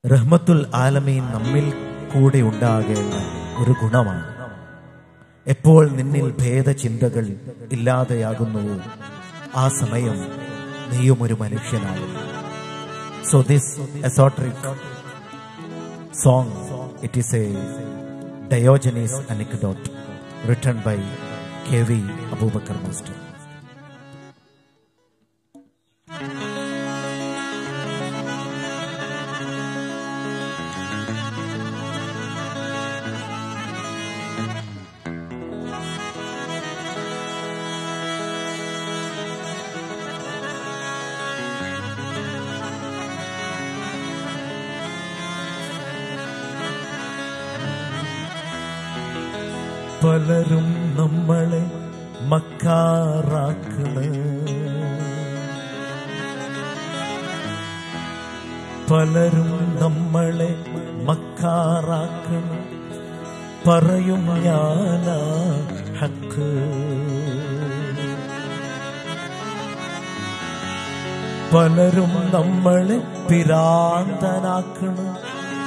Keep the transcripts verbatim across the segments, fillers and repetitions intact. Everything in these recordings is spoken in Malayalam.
റഹ്മത്തുൽ ആലമീൻ നമ്മിൽ കൂടെ ഉണ്ടാകേണ്ട ഒരു ഗുണമാണ്. എപ്പോൾ നിന്നിൽ ഭേദചിന്തകൾ ഇല്ലാതെയാകുന്നുവോ ആ സമയം നീയും ഒരു മനുഷ്യനാകും. So this esoteric song, it is a Diogenes anecdote written by K V Abubakar Master. പലരും നമ്മളെ മക്കാറാക്കണ്, പലരും നമ്മളെ മക്കാറാക്കണ്, പറയും ഞാനാ ഹക്ക്. പലരും നമ്മളെ പിരാന്തനാക്കണ്,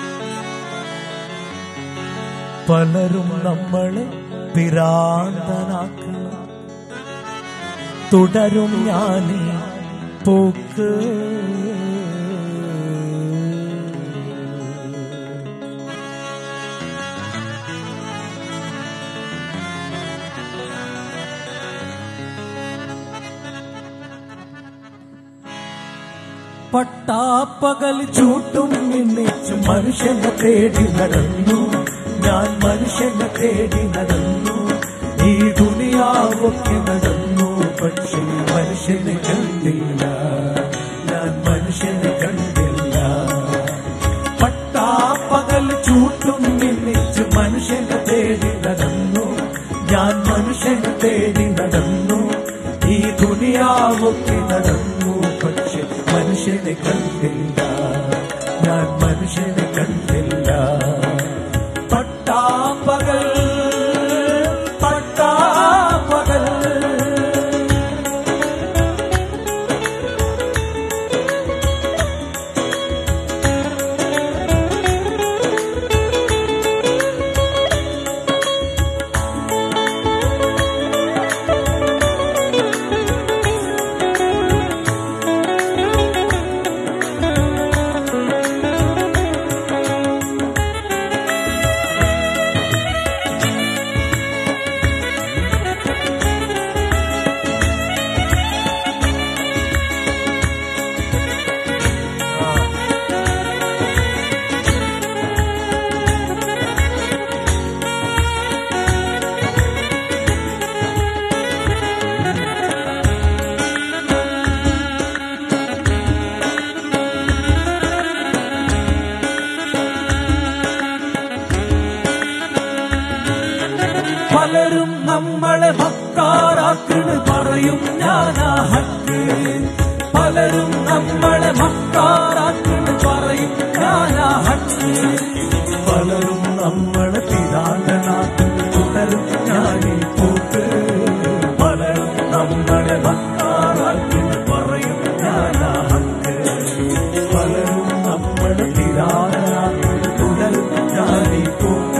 പലരും നമ്മളെ പിരാന്തനാക്കണ, തുടരും ഞാനീ പോക്ക്. പട്ടാപ്പകൽ ചൂട്ടും മിന്നിച്ചു മനുഷ്യനെ തേടി നടന്നു, ഞാൻ മനുഷ്യനെ തേടി നടന്നു, ഈ ദുനിയാവൊക്കെ നടന്നു, പക്ഷേ മനുഷ്യനെ കണ്ടില്ല, ഞാൻ മനുഷ്യനെ കണ്ടില്ല. പട്ടാപ്പകൽ ചൂട്ടും മിന്നിച്ച് മനുഷ്യനെ തേടി നടന്നു, ഞാൻ മനുഷ്യനെ തേടി നടന്നു, ഈ ദുനിയാവൊക്കെ നടന്നു, പക്ഷെ മനുഷ്യനെ കണ്ടില്ല, ഞാൻ മനുഷ്യനെ കണ്ടില്ല. പട്ടാപ്പകൽ പട്ടാപ്പകൽ പലരും നമ്മളെ മക്കാറാക്കണ്, പറയും ഞാനാ ഹക്ക്. പലരും നമ്മളെ മക്കാറാക്കണ്, പറയും ഞാനാ ഹക്ക്. പലരും നമ്മളെ പിരാന്തനാക്കണ്, തുടരും ഞാനീ പോക്ക്. പലരും നമ്മളെ മക്കാറാക്കണ്, പറയും ഞാനാ ഹക്ക്. പലരും നമ്മളെ പിരാന്തനാക്കണ്, തുടരും ഞാനീ പോക്ക്.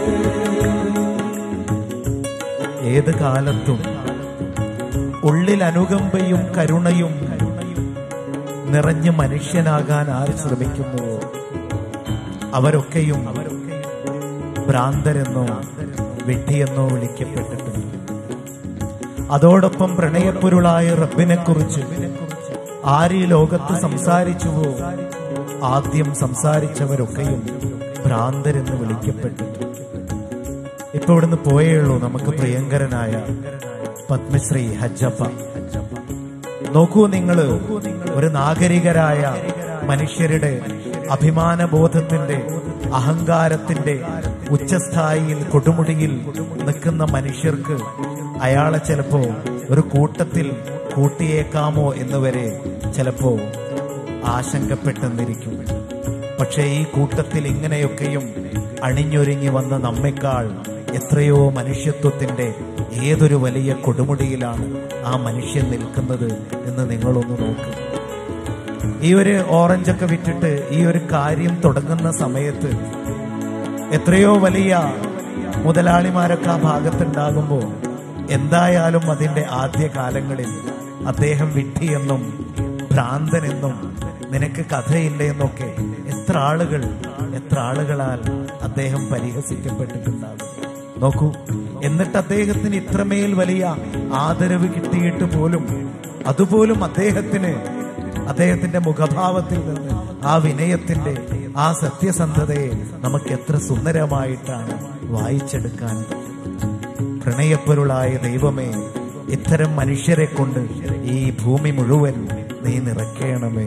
ഏത് കാലത്തും ഉള്ളിൽ അനുകമ്പയും കരുണയും നിറഞ്ഞ മനുഷ്യനാകാൻ ആര് ശ്രമിക്കുന്നുവോ അവരൊക്കെയും ഭ്രാന്തരെന്നോ വിഡ്ഢിയെന്നോ വിളിക്കപ്പെട്ടിട്ടുണ്ട്. അതോടൊപ്പം പ്രണയപ്പൊരുളായ റബ്ബിനെ കുറിച്ച് ആര് ഈ ലോകത്ത് സംസാരിച്ചുവോ ആദ്യം സംസാരിച്ചവരൊക്കെയും ഭ്രാന്തരെന്ന് വിളിക്കപ്പെട്ടിട്ടുണ്ട്. ഇപ്പൊ ഇവിടുന്ന് പോയേയുള്ളൂ നമുക്ക് പ്രിയങ്കരനായ പത്മശ്രീ ഹജ്ജപ്പ. നോക്കൂ, നിങ്ങള് ഒരു നാഗരികരായ മനുഷ്യരുടെ അഭിമാനബോധത്തിന്റെ അഹങ്കാരത്തിന്റെ ഉച്ചസ്ഥായിയിൽ കൊടുമുടിയിൽ നിൽക്കുന്ന മനുഷ്യർക്ക് അയാളെ ചിലപ്പോ ഒരു കൂട്ടത്തിൽ കൂട്ടിയേക്കാമോ എന്നുവരെ ചിലപ്പോ ആശങ്കപ്പെട്ടെന്നിരിക്കും. പക്ഷേ ഈ കൂട്ടത്തിൽ ഇങ്ങനെയൊക്കെയും അണിഞ്ഞൊരുങ്ങി വന്ന നമ്മെക്കാൾ എത്രയോ മനുഷ്യത്വത്തിന്റെ ഏതൊരു വലിയ കൊടുമുടിയിലാണ് ആ മനുഷ്യൻ നിൽക്കുന്നത് എന്ന് നിങ്ങളൊന്ന് നോക്ക്. ഈ ഒരു ഓറഞ്ചൊക്കെ വിറ്റിട്ട് ഈ ഒരു കാര്യം തുടങ്ങുന്ന സമയത്ത് എത്രയോ വലിയ മുതലാളിമാരൊക്കെ ആ ഭാഗത്തുണ്ടാകുമ്പോൾ എന്തായാലും അതിന്റെ ആദ്യ കാലങ്ങളിൽ അദ്ദേഹം വിഡ്ഢിയെന്നും ഭ്രാന്തനെന്നും നിനക്ക് കഥയില്ല എന്നൊക്കെ എത്ര ആളുകൾ എത്ര ആളുകളാൽ അദ്ദേഹം പരിഹസിക്കപ്പെട്ടിട്ടുണ്ടാകും. നോക്കൂ, എന്നിട്ട് അദ്ദേഹത്തിന് ഇത്രമേൽ വലിയ ആദരവ് കിട്ടിയിട്ട് പോലും അതുപോലും അദ്ദേഹത്തിന് അദ്ദേഹത്തിന്റെ മുഖഭാവത്തിൽ നിന്ന് ആ വിനയത്തിന്റെ ആ സത്യസന്ധതയെ നമുക്ക് എത്ര സുന്ദരമായിട്ടാണ് വായിച്ചെടുക്കാൻ. പ്രണയപ്പൊരുളായ ദൈവമേ, ഇത്തരം മനുഷ്യരെ കൊണ്ട് ഈ ഭൂമി മുഴുവൻ നീ നിറയ്ക്കണമേ.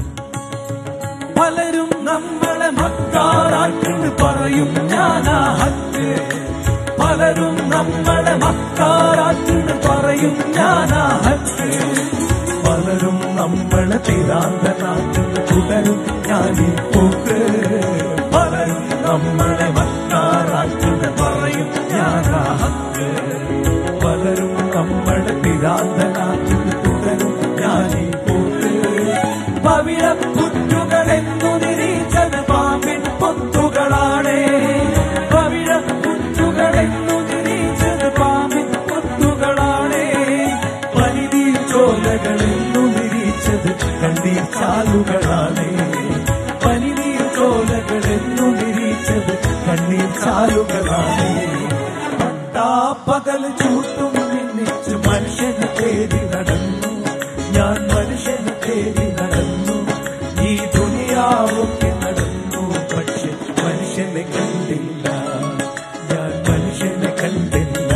പലരും നമ്മളെ മക്കാറാക്കിന്ന് പറയും ഞാനാ ഹക്ക്, പലരും നമ്മളെ മക്കാറാക്കിന്ന് പറയും ഞാനാ ഹക്ക്, പലരും നമ്മളെ തിരാന്തനാക്കിന്ന് തുടരും ഞാനീ പോക്ക്, പലരും നമ്മളെ മക്കാറാക്കിന്ന് പറയും ഞാനാ ഹക്ക്, പലരും നമ്മളെ തിരാന്തനാക്കിന്ന് തുടരും ഞാനീ പോക്ക്. പവിഴ കുറ്റുകളെന്നു നിരീച്ചത് പാമ്പിൻ പൊത്തുകളാണേ, പവിഴ കുറ്റുകളെന്നു നിരീച്ചത് പാമ്പിൻ പൊത്തുകളാണേ, പനിനീർ ചോലകളെന്നു നിരീച്ചത് കണ്ണീർ ചാലുകളാണേ, പനിനീർ ചോലകളെന്നു നിരീച്ചത് കണ്ണീർ ചാലുകളാണേ. പട്ടാ പകൽ ചൂട്ടും നിന്നിച്ച് മനുഷ്യനെ തേടി നടന്നു ഞാൻ, മനുഷ്യനെ തേടി നടന്നു, ഈ ദുനിയാവൊക്കെ നടന്നു, പക്ഷെ മനുഷ്യനെ കണ്ടില്ല, ഞാൻ മനുഷ്യനെ കണ്ടില്ല.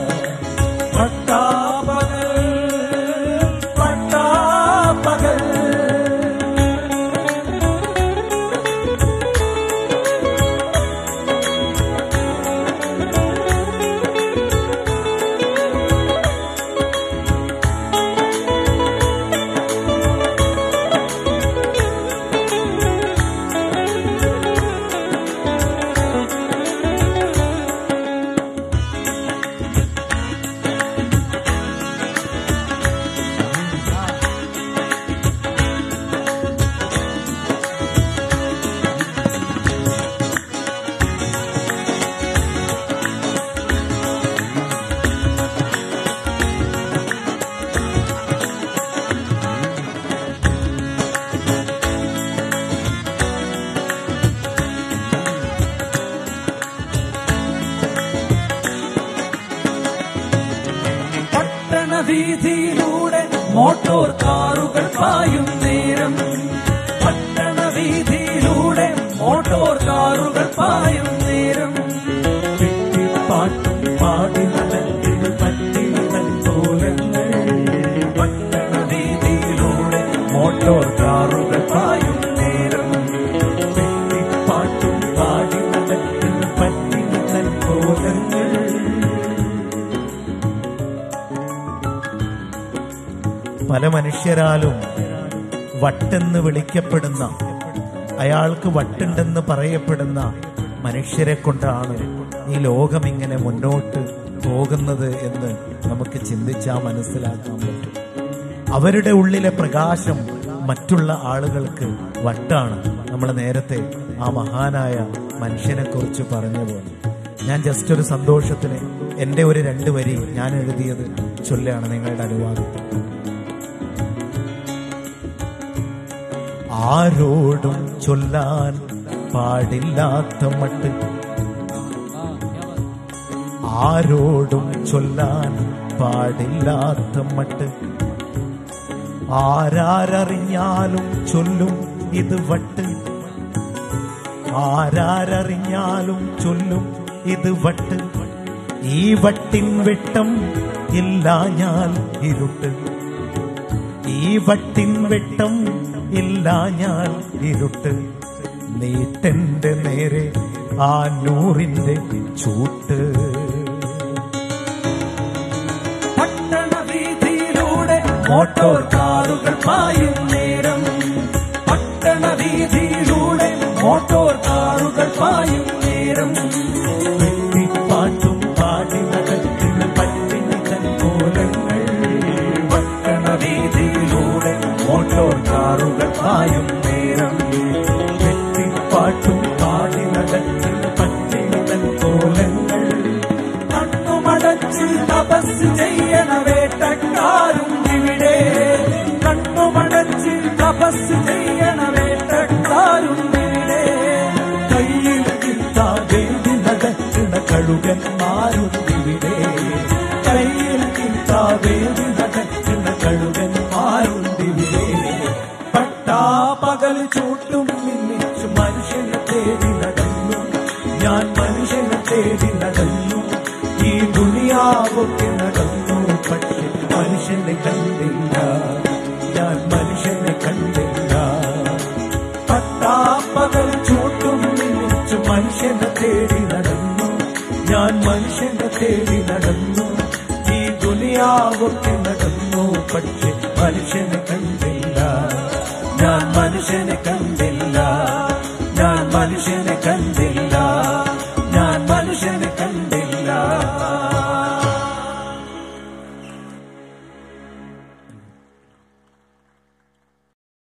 പട്ടാപകൽ പട്ടാപകൽ വീതിയിലൂടെ മോട്ടോർ കാറുകൾ പായും നേരം, പട്ടണ വീതിയിലൂടെ മോട്ടോർ കാറുകൾ പായും നേരം, പാട്ടും പാടി നടത്തിന് പറ്റിയ തോലങ്ങൾ, പട്ടണ വീതിയിലൂടെ മോട്ടോർ കാറുകൾ പായും നേരം, പാട്ടും പാടി നടത്തിന് പറ്റിയ തോലങ്ങൾ. പല മനുഷ്യരാലും വട്ടെന്ന് വിളിക്കപ്പെടുന്ന, അയാൾക്ക് വട്ടുണ്ടെന്ന് പറയപ്പെടുന്ന മനുഷ്യരെ കൊണ്ടാണ് ഈ ലോകം ഇങ്ങനെ മുന്നോട്ട് പോകുന്നത് എന്ന് നമുക്ക് ചിന്തിച്ചാൽ മനസ്സിലാക്കാൻ പറ്റും. അവരുടെ ഉള്ളിലെ പ്രകാശം മറ്റുള്ള ആളുകൾക്ക് വട്ടാണ്. നമ്മൾ നേരത്തെ ആ മഹാനായ മനുഷ്യനെ കുറിച്ച് പറഞ്ഞ പോലെ ഞാൻ ജസ്റ്റ് ഒരു സന്തോഷത്തിന് എൻ്റെ ഒരു രണ്ട് വരി ഞാൻ എഴുതിയത് ചൊല്ലാണ് നിങ്ങളുടെ അനുവാദത്തിൽ. ആരോടും ചൊല്ലാൻ പാടില്ലാത്ത മട്ട്, ആരോടും ചൊല്ലാൻ പാടില്ലാത്ത മട്ട്, ആരാരറിഞ്ഞാലും ചൊല്ലും ഇത് വട്ട്, ആരാരറിഞ്ഞാലും ചൊല്ലും ഇത് വട്ട്, ഈ വട്ടിൻ വെട്ടം ഇല്ലാഞ്ഞാൽ ഇരുട്ട്, ഈ വട്ടിൻ വെട്ടം ഇല്ലാഞ്ഞാൽ ഇരുട്ട്, നീട്ടന്റെ നേരെ ആ നൂറിന്റെ ചൂട്ട്. പട്ടണ വീതിയിലൂടെ മോട്ടോർ കാറുകൾ പായും നേരം, പട്ടണ വീതിയിലൂടെ മോട്ടോർ കാറുകൾ പായും നേരം, പാട്ടും പാടി നടക്കുന്ന പട്ടിണിക്കൻ കോലങ്ങൾ, പട്ടണ വീതിയിലൂടെ മോട്ടോർ കാറുകൾ പായും കാട്ടും പാടി നടക്കുന്ന പട്ടിണി തൻ കോലങ്ങൾ. കണ്ണുമടച്ച് തപസ് ചെയ്യണ വേട്ടക്കാരും ഇവിടെ, കണ്ണുമടച്ച് തപസ് ചെയ്യണ വേട്ടക്കാരും ഇവിടെ. കയ്യിൽ കിട്ടാവേണ്ടി നടക്കുന്ന കഴുകന്മാരുണ്ടിവിടെ, കയ്യിൽ കിട്ടാവേണ്ടി നടക്കുന്ന കഴുകന്മാരുണ്ടിവിടെ. പട്ടാപ്പകൽ ചൂട്ടും മിന്നിച്ച് മനുഷ്യനെ തേടി നടന്നു, ഞാൻ മനുഷ്യനെ തേടി നടന്നു. ഈ ദുനിയാവൊക്കെ നടന്നു, പക്ഷെ മനുഷ്യനെ കണ്ടില്ല, ഞാൻ മനുഷ്യനെ കണ്ടില്ല. പട്ടാപ്പകൽ ചൂട്ടും മിന്നിച്ച് മനുഷ്യനെ തേടി നടന്നു, ഞാൻ മനുഷ്യനെ തേടി നടന്നു. ഈ ദുനിയാവൊക്കെ നടന്നു, പക്ഷെ മനുഷ്യനെ കണ്ടില്ല, ഞാൻ മനുഷ്യനെ കണ്ടില്ല, ഞാൻ മനുഷ്യനെ കണ്ടില്ല.